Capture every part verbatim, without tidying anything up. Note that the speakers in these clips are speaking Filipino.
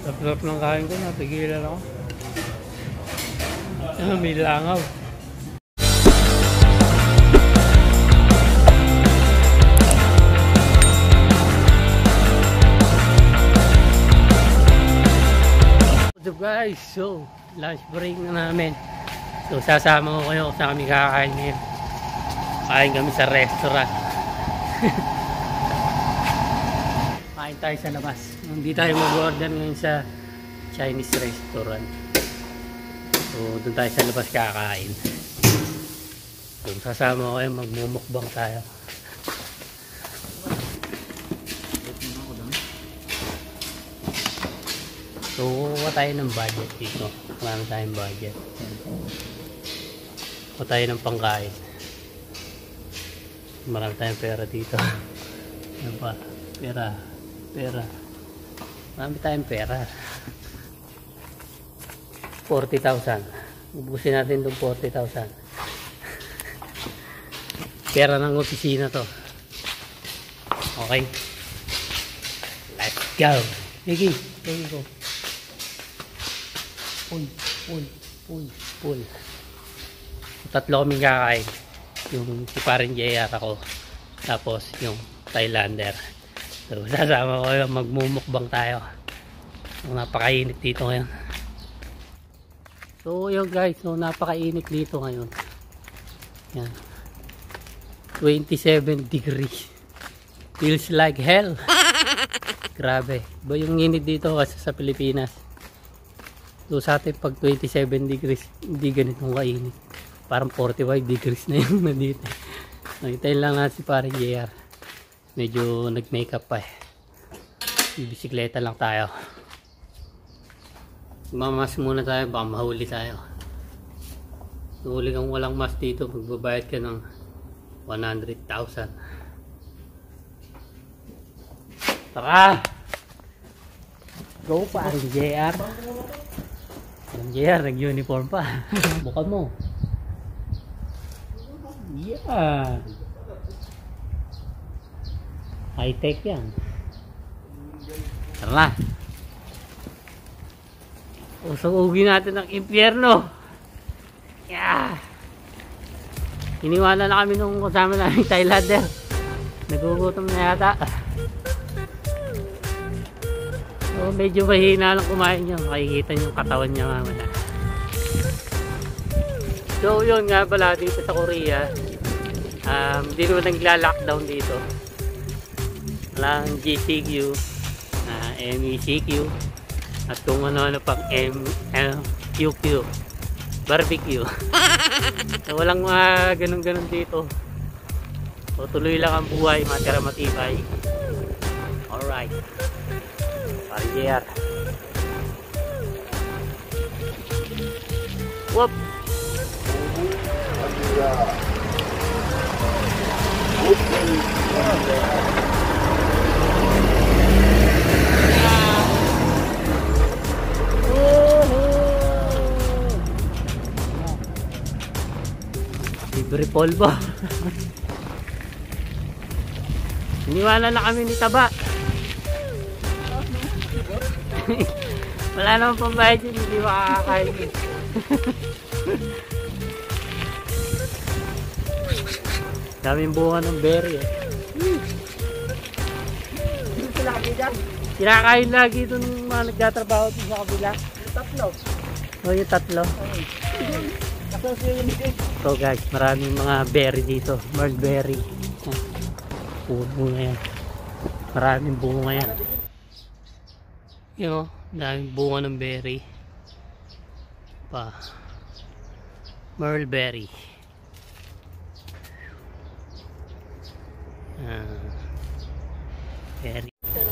Sarap ng kain ko, napigilan ako. Ah, may langaw. So guys, so lunch break na namin. So sasama ko kayo sa kami kakain ngayon. Kain kami sa restaurant. Kain tayo sa labas. Hindi tayo mag-order ngayon sa Chinese restaurant. So doon tayo sa labas kakain. So sasama ko kayo, magmumukbang tayo. So kukuha tayo ng budget dito. Marami tayong budget. Kukuha tayo ng pangkain. Marami tayong pera dito. Ano pa? Pera. Pera. Marami tayong pera. forty thousand. Ubusin natin itong forty thousand. Pera ng opisina to. Okay. Let's go. Sige. Sige go. Pull, pull, pull, pull. Tatlo kaming kakain. Yung si paring J R ako. Tapos yung Thailander. So sasama ko yung magmumukbang tayo. So, napakainit dito ngayon. So yun guys. So napakainit dito ngayon. Yan. twenty-seven degrees. Feels like hell. Grabe. Ba yung init dito kasi sa Pilipinas. So sa atin pag twenty-seven degrees, hindi ganitong kainit. Parang forty-five degrees na yung nandito. Nakitayin lang natin si paring J R. Medyo nag-makeup pa eh. Bisikleta lang tayo. Mamas muna tayo, baka mahuli tayo. Mahuli kang walang mas dito, magbabayad ka ng one hundred thousand. Tara! Go paring J R. Ang J R, nag-uniform pa. Bukan mo. Yan. High-tech yan. Tara. Usog-ugi natin ng impyerno. Yeah. Iniwala na kami nung kasama namin Thailander. Nagugutom na yata. So, medyo mahina lang kumain niya. Makikita niyo yung katawan niya mamaya. So yun nga pala dito sa Korea, um, hindi naman nagla-lockdown dito. Walang G C Q, uh, M E C Q, at kung ano-ano pang M L Q Q, barbecue. So walang mga ganun-ganun dito. So tuloy lang ang buhay, matira matibay. Alright. Parier. Whoop. Libre polvo. Iniwala na kami ni Taba. Wala naman pambayad yun, hindi makakakain. Daming bunga ng berry eh. Kinakain lagi ito ng mga nagtatrabaho dito sa kabila. Yung tatlo. O yung tatlo. So guys, maraming mga berry dito. Mulberry. Puro bunga yan. Maraming bunga yan. Yun o, daming bunga ng berry. Pa. Mulberry. Uh, berry.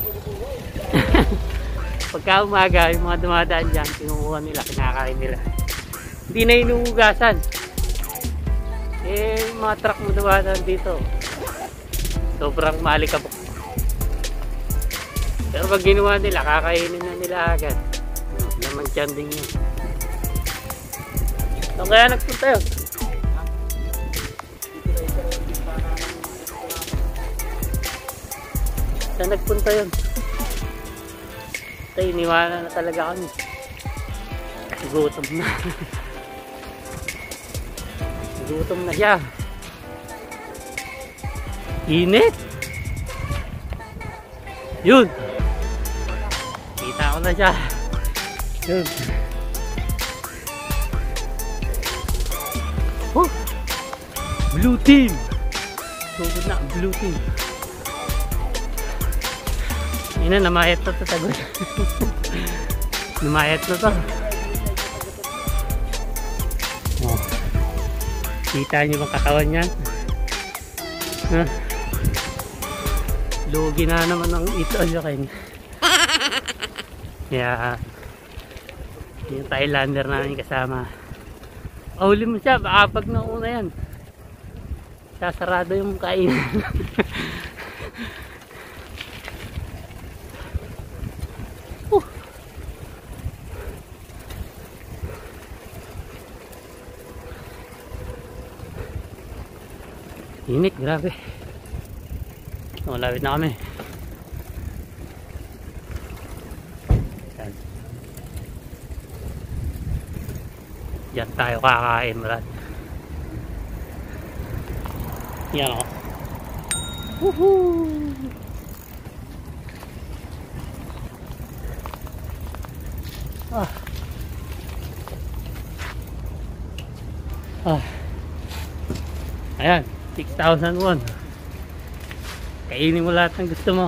Pagka umaga, yung mga dumadaan dyan, kinukuha nila, kinakain nila. Hindi na inuugasan. Eh, yung mga truck mo dumadaan dito, sobrang malikabok. Pero pag ginawa nila, kakainin na nila agad. Naman dyan din yun. So, kaya nagpunta yun. Saan nagpunta yun? Tay, iniwanan na talaga kami. Gutom na. Gutom na siya. Init. Yun. Kita ko na siya. Yun. Oh. Blue team. Sugod na, blue team. Ina, namayat na ito tagod. Namayat na ito. Oh. Kita nyo bang katawan yan? Huh? Lugi na naman ang ito alyakin. Kaya yung Thailander namin kasama. Ahuli mo siya, baka pag nauna yan sasarado yung kainan. uh. Init, grabe. Malapit na kami. Diyan tayo kakain, Brad. Yan o. Woohoo! Ah. Ah. Ayan, six thousand won. Kainin mo lahat ng gusto mo.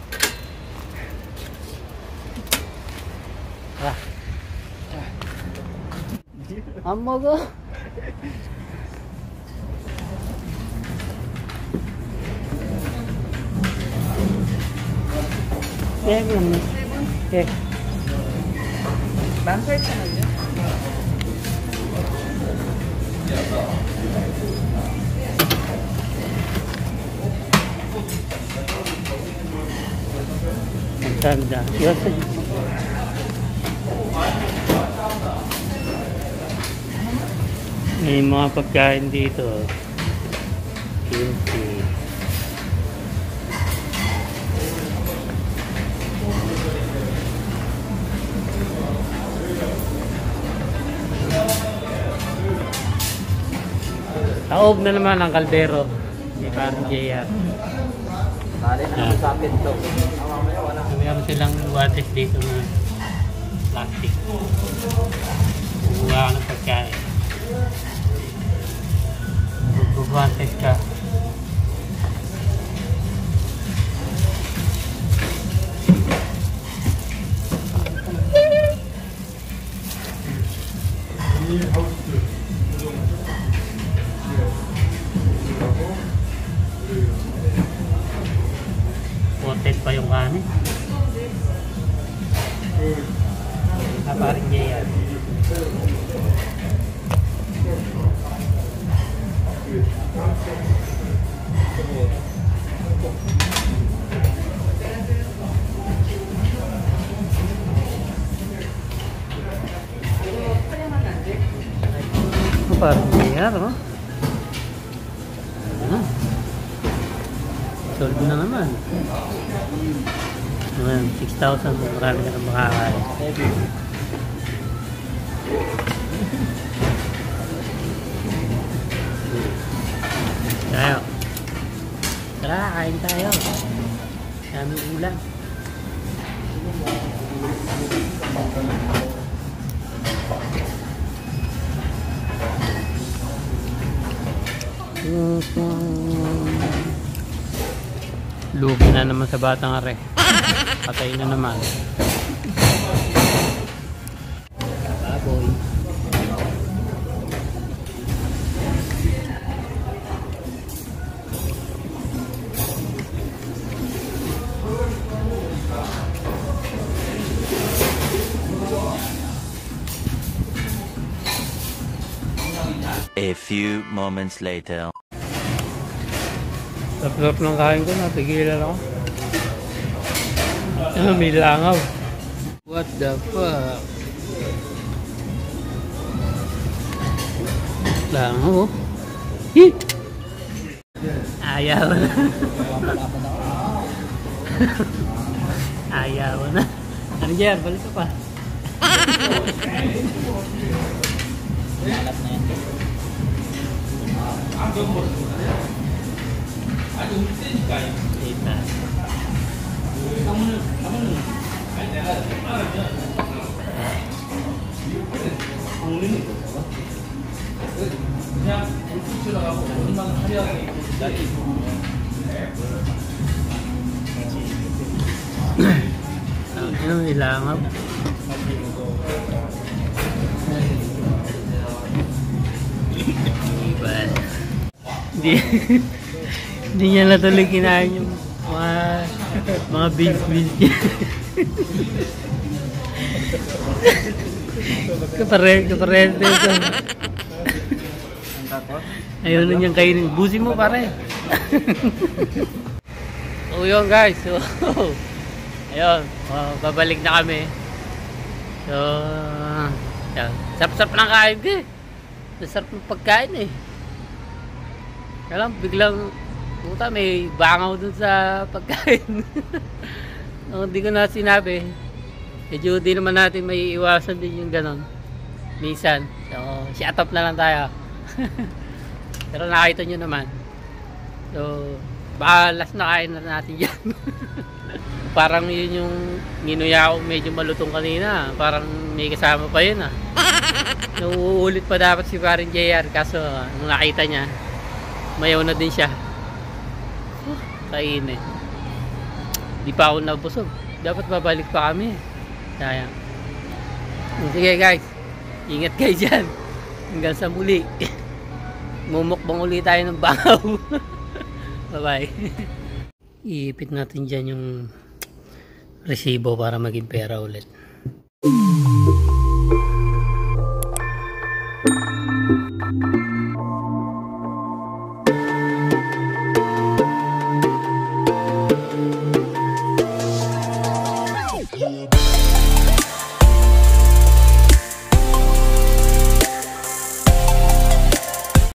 Ah. Amo ko. Seven. Okay. Banker ka na yun? Ang ganda. Yes. May mga pagkain dito. Kimchi. Taob na naman ang kaldero. Di parang J R. Bali na sa akin to. Mayroon silang wates dito na plastic. Buwa ka ng pagkain. Bugwantes ka. Coated pa yung kanin. Ah, parang J R. Oh, parang J R, oh. Ah. Solve na naman. Naman, six thousand. Marami ka na makakain. Tayo. Tara, kain tayo. Daming ulam. Lugi na naman sa batang are. Patay na naman. Baboy. A few moments later. Sarap ng kain ko, napigilan ako. Ah, may langaw. What the fuck? Langaw, oh. Hi! Ayaw na. Ayaw na. Ano dyan? Balik ka pa. Alat na yan. Kita. Ano ilangap? Iban. Hindi hindi niya natuloy kinain yung mga mga beans-beans niya. Kapare, kapare ito. Ayun na niyang kainin. Busin mo pare. So yun guys. So, ayun. Oh, babalik na kami. So, yan. Sarap-sarap ng kain ko eh. Sarap ng pagkain eh. Kaya lang, biglang puta, may bangaw dun sa pagkain. No, hindi ko na sinabi. Medyo di naman natin may iwasan din yung ganon. Minsan. So, shut up na lang tayo. Pero nakita nyo naman. So, baka last na kain na natin yan. Parang yun yung ginuya ko medyo malutong kanina. Parang may kasama pa yun ah. Nauulit pa dapat si Parin J R. Kaso, nung nakita niya, mayaw na din siya. Oh, kain eh. Di pa ako nabusog. Dapat babalik pa kami. Sayang. Sige guys. Ingat kayo dyan. Hanggang sa muli. Mumukbang ulit tayo ng bangaw. Bye bye. Iipit natin dyan yung resibo para maging pera ulit. Thank you.